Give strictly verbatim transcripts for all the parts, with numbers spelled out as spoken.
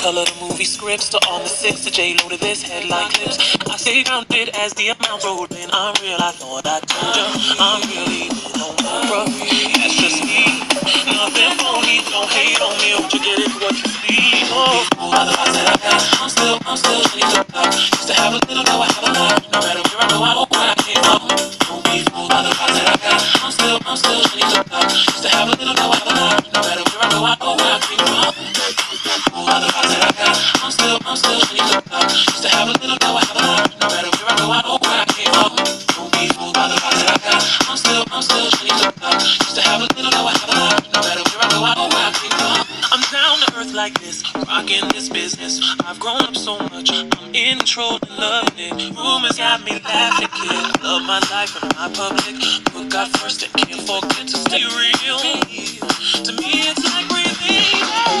color the movie scripts to on the six to J Lo to this headline clips. I stay grounded as the amount rolled in. I'm real, I thought I told ya. I'm really no more. That's just me. Nothing phony, don't hate on me. Won't you get it what you see? Oh, all the vibes that I got, I'm still, I'm still getting hooked up. Used to have a little, now I have a lot. No matter where I go, I know where I came from. Don't be fooled by the vibes that I got. I'm still, I'm still getting hooked up. Used to have a little, now I have a lot. No matter where I go, I know where I came from. Fooled by the vibes that I got. I'm still, I'm still getting hooked up. Used to have a little, now I have a lot. No matter where I go, I know where I came from. Don't be fooled by the vibes that I got. I'm still, I'm still getting hooked up. Used to have a little, now I have a lot. No matter where I go, I know where I came from. I'm down to earth like this, rocking this business. I've grown up so much, I'm in control and loving it. Rumors got me laughing, kid. Love my life and my public. Put God first and can't forget to stay real. To me, it's like breathing.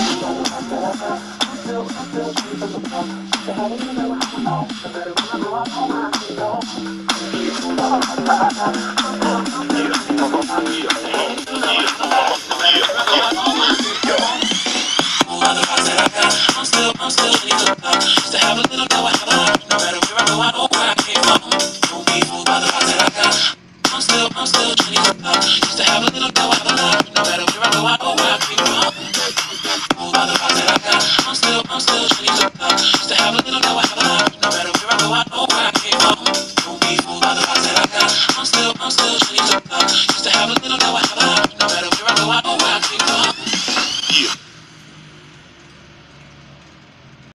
I'm still, I'm still getting hooked up. Used to have a little, now I have a lot. No matter where I go, I know where I came from. Don't be fooled by the vibes that I got. I'm still, I'm still getting hooked up. Used to have a little, now I have a lot. No matter where I go, I know where I came from. Fooled by the vibes that I got. I'm still, I'm still getting hooked up. Used to have a little, now I have a lot. No matter where I go, I know where I came from. Don't be fooled by the vibes that I got. I'm still, I'm still